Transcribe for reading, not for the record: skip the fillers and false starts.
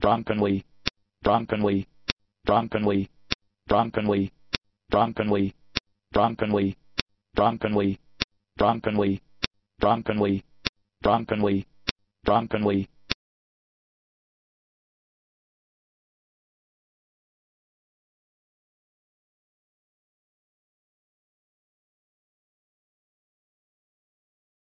drunkenly, drunkenly, drunkenly, drunkenly, drunkenly, drunkenly, drunkenly, drunkenly, drunkenly, drunkenly, drunkenly,